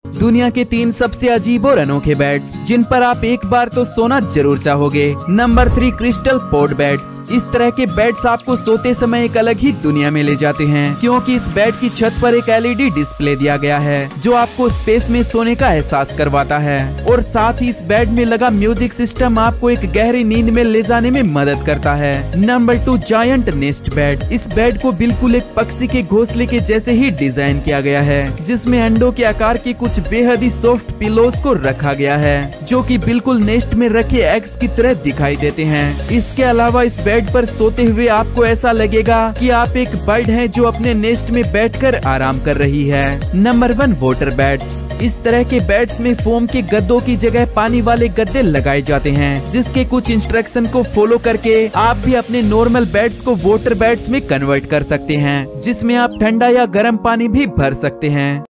दुनिया के 3 सबसे अजीब और अनोखे बेड्स जिन पर आप एक बार तो सोना जरूर चाहोगे। Number 3, crystal port beds. इस तरह के बेड्स आपको सोते समय एक अलग ही दुनिया में ले जाते हैं, क्योंकि इस बेड की छत पर एक LED डिस्प्ले दिया गया है जो आपको स्पेस में सोने का एहसास करवाता है, और साथ ही इस बेड में लगा म्यूजिक सिस्टम आपको एक गहरी नींद में ले जाने में मदद करता है। Number 2, giant nest bed. इस बेड को बिल्कुल एक पक्षी के घोंसले के जैसे ही डिजाइन किया गया है, जिसमें अंडों के आकार के कुछ बेहद ही सॉफ्ट पिलोस को रखा गया है जो कि बिल्कुल नेस्ट में रखे एग्स की तरह दिखाई देते हैं। इसके अलावा इस बेड पर सोते हुए आपको ऐसा लगेगा कि आप एक बर्ड हैं जो अपने नेस्ट में बैठकर आराम कर रही है। Number 1, water beds. इस तरह के बेड्स में फोम के गद्दों की जगह पानी वाले गद्दे लगाए जाते हैं, जिसके कुछ इंस्ट्रक्शन को फॉलो करके आप भी अपने नॉर्मल बेड्स को वाटर बेड्स में कन्वर्ट कर सकते हैं, जिसमें आप ठंडा या गर्म पानी भी भर सकते हैं।